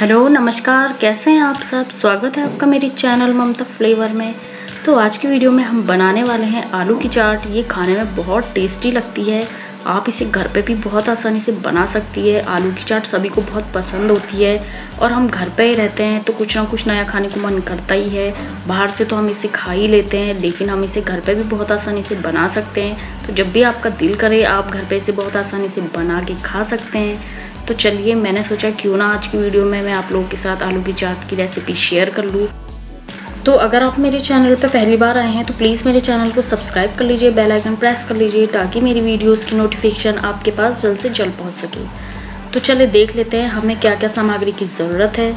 Hello नमस्कार, कैसे हैं आप सब। स्वागत है आपका मेरे चैनल ममता फ्लेवर में। तो आज की वीडियो में हम बनाने वाले हैं आलू की चाट। ये खाने में बहुत टेस्टी लगती है। आप इसे घर पे भी बहुत आसानी से बना सकती है। आलू की चाट सभी को बहुत पसंद होती है और हम घर पे ही रहते हैं तो कुछ ना कुछ नया खाने को मन करता ही है। बाहर से तो हम इसे खा ही लेते हैं, लेकिन हम इसे घर पे भी बहुत आसानी से बना सकते हैं। तो जब भी आपका दिल करे आप घर पे इसे बहुत आसानी से बना के खा सकते हैं। तो चलिए, मैंने सोचा क्यों ना आज की वीडियो में मैं आप लोगों के साथ आलू की चाट की रेसिपी शेयर कर लूँ। तो अगर आप मेरे चैनल पर पहली बार आए हैं तो प्लीज़ मेरे चैनल को सब्सक्राइब कर लीजिए, बेल आइकन प्रेस कर लीजिए ताकि मेरी वीडियोस की नोटिफिकेशन आपके पास जल्द से जल्द पहुंच सके। तो चलिए देख लेते हैं हमें क्या क्या सामग्री की ज़रूरत है।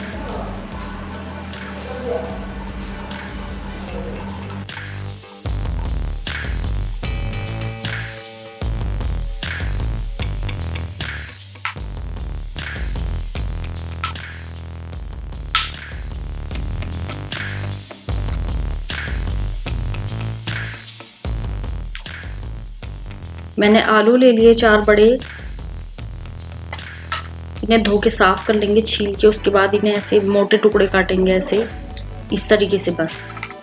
मैंने आलू ले लिए 4 बड़े। इन्हें धो के साफ कर लेंगे, छील के। उसके बाद इन्हें ऐसे मोटे टुकड़े काटेंगे, ऐसे इस तरीके से। बस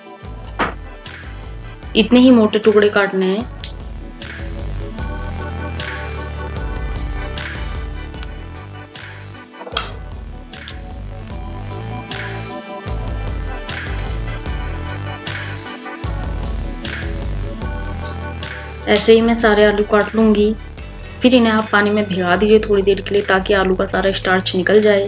इतने ही मोटे टुकड़े काटने हैं। ऐसे ही मैं सारे आलू काट लूंगी। फिर इन्हें आप पानी में भिगा दीजिए थोड़ी देर के लिए ताकि आलू का सारा स्टार्च निकल जाए।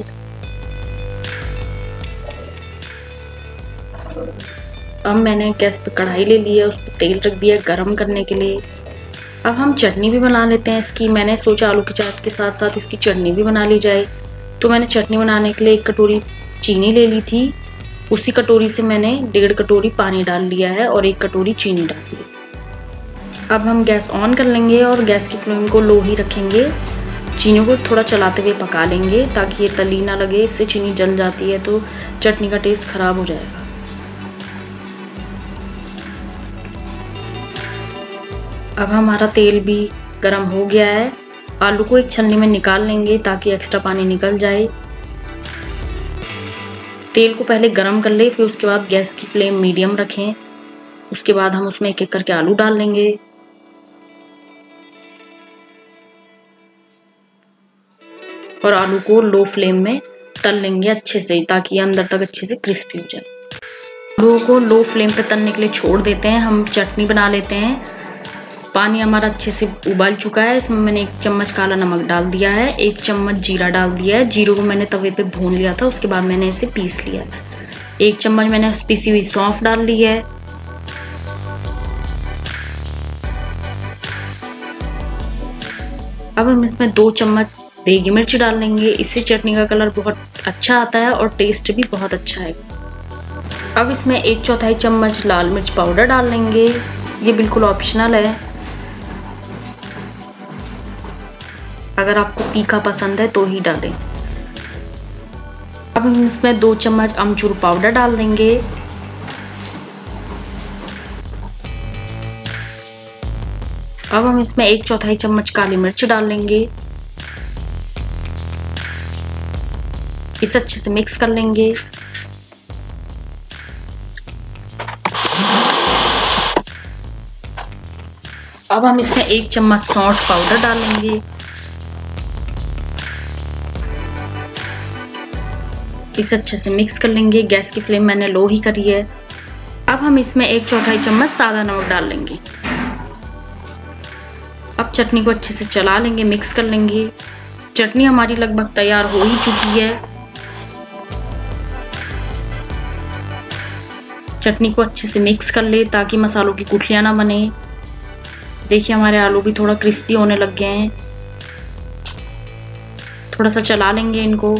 अब मैंने गैस पे कढ़ाई ले ली है, उस पर तेल रख दिया गरम करने के लिए। अब हम चटनी भी बना लेते हैं इसकी। मैंने सोचा आलू की चाट के साथ साथ इसकी चटनी भी बना ली जाए। तो मैंने चटनी बनाने के लिए 1 कटोरी चीनी ले ली थी। उसी कटोरी से मैंने 1.5 कटोरी पानी डाल लिया है और 1 कटोरी चीनी डाल दी। अब हम गैस ऑन कर लेंगे और गैस की फ्लेम को लो ही रखेंगे। चीनी को थोड़ा चलाते हुए पका लेंगे ताकि ये तली ना लगे। इससे चीनी जल जाती है तो चटनी का टेस्ट खराब हो जाएगा। अब हमारा तेल भी गर्म हो गया है। आलू को एक छन्नी में निकाल लेंगे ताकि एक्स्ट्रा पानी निकल जाए। तेल को पहले गर्म कर ले, फिर उसके बाद गैस की फ्लेम मीडियम रखें। उसके बाद हम उसमें एक एक करके आलू डाल लेंगे और आलू को लो फ्लेम में तल लेंगे अच्छे से ताकि अंदर तक अच्छे से क्रिस्पी हो जाए। आलू को लो फ्लेम पे तलने के लिए छोड़ देते हैं। हम चटनी बना लेते हैं। पानी हमारा अच्छे से उबाल चुका है। इसमें मैंने 1 चम्मच काला नमक डाल दिया है, 1 चम्मच जीरा डाल दिया है। जीरे को मैंने तवे पे भून लिया था, उसके बाद मैंने इसे पीस लिया है। 1 चम्मच मैंने पिसी हुई सौंफ डाल ली है। अब हम इसमें 2 चम्मच देगी मिर्च डाल लेंगे। इससे चटनी का कलर बहुत अच्छा आता है और टेस्ट भी बहुत अच्छा है। अब इसमें 1/4 चम्मच लाल मिर्च पाउडर डाल लेंगे। ये बिल्कुल ऑप्शनल है, अगर आपको तीखा पसंद है तो ही डालें। अब हम इसमें 2 चम्मच अमचूर पाउडर डाल देंगे। अब हम इसमें 1/4 चम्मच काली मिर्च डाल लेंगे। इसे अच्छे से मिक्स कर लेंगे। अब हम इसमें 1 चम्मच सौंठ पाउडर डाल लेंगे। इसे अच्छे से मिक्स कर लेंगे। गैस की फ्लेम मैंने लो ही करी है। अब हम इसमें 1/4 चम्मच सादा नमक डाल लेंगे। अब चटनी को अच्छे से चला लेंगे, मिक्स कर लेंगे। चटनी हमारी लगभग तैयार हो ही चुकी है। चटनी को अच्छे से मिक्स कर ले ताकि मसालों की गुठलियां ना बने। देखिए हमारे आलू भी थोड़ा क्रिस्पी होने लग गए हैं। थोड़ा सा चला लेंगे इनको।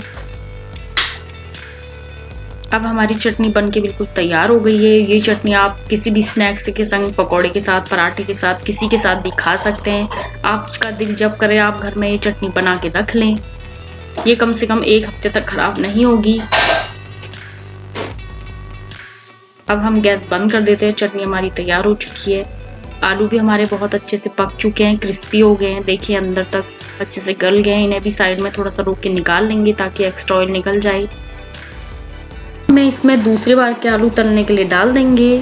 अब हमारी चटनी बनके बिल्कुल तैयार हो गई है। ये चटनी आप किसी भी स्नैक्स के संग, पकौड़े के साथ, पराठे के साथ, किसी के साथ भी खा सकते हैं। आपका दिल जब करे आप घर में ये चटनी बना के रख लें। ये कम से कम 1 हफ्ते तक खराब नहीं होगी। अब हम गैस बंद कर देते हैं। चटनी हमारी तैयार हो चुकी है। आलू भी हमारे बहुत अच्छे से पक चुके हैं, क्रिस्पी हो गए हैं। देखिए अंदर तक अच्छे से गल गए हैं। इन्हें भी साइड में थोड़ा सा रोक के निकाल लेंगे ताकि एक्स्ट्रा ऑयल निकल जाए। मैं इसमें दूसरी बार के आलू तलने के लिए डाल देंगे।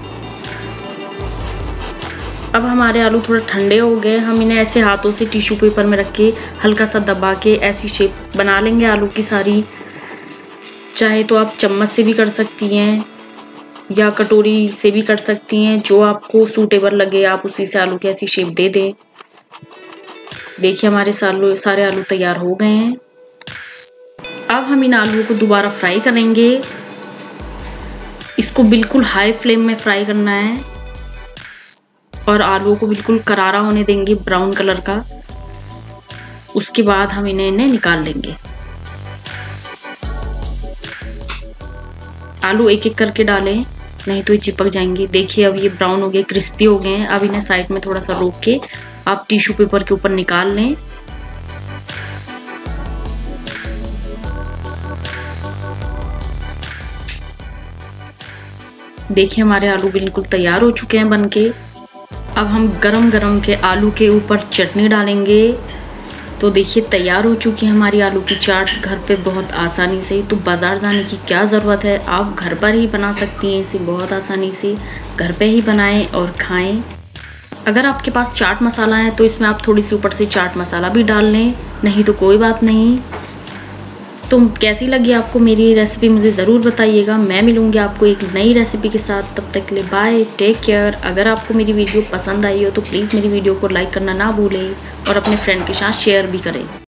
अब हमारे आलू थोड़ा ठंडे हो गए। हम इन्हें ऐसे हाथों से टिश्यू पेपर में रख के हल्का सा दबा के ऐसी शेप बना लेंगे आलू की सारी। चाहे तो आप चम्मच से भी कर सकती हैं या कटोरी से भी कर सकती हैं, जो आपको सूटेबल लगे आप उसी से आलू की ऐसी शेप दे दें। देखिए हमारे सारे आलू तैयार हो गए हैं। अब हम इन आलूओं को दोबारा फ्राई करेंगे। इसको बिल्कुल हाई फ्लेम में फ्राई करना है और आलूओं को बिल्कुल करारा होने देंगे, ब्राउन कलर का। उसके बाद हम इन्हें निकाल लेंगे। आलू एक एक करके डालें, नहीं तो ये चिपक जाएंगे। देखिए अब ये ब्राउन हो गए, क्रिस्पी हो गए हैं। अब इन्हें साइड में थोड़ा सा रोक के आप टिश्यू पेपर के ऊपर निकाल लें। देखिए हमारे आलू बिल्कुल तैयार हो चुके हैं बनके। अब हम गरम गरम के आलू के ऊपर चटनी डालेंगे। तो देखिए तैयार हो चुकी है हमारी आलू की चाट घर पे बहुत आसानी से। तो बाज़ार जाने की क्या ज़रूरत है, आप घर पर ही बना सकती हैं इसे बहुत आसानी से। घर पे ही बनाएं और खाएं। अगर आपके पास चाट मसाला है तो इसमें आप थोड़ी सी ऊपर से चाट मसाला भी डाल लें, नहीं तो कोई बात नहीं। तो कैसी लगी आपको मेरी रेसिपी मुझे ज़रूर बताइएगा। मैं मिलूंगी आपको एक नई रेसिपी के साथ। तब तक के लिए बाय, टेक केयर। अगर आपको मेरी वीडियो पसंद आई हो तो प्लीज़ मेरी वीडियो को लाइक करना ना भूलें और अपने फ्रेंड के साथ शेयर भी करें।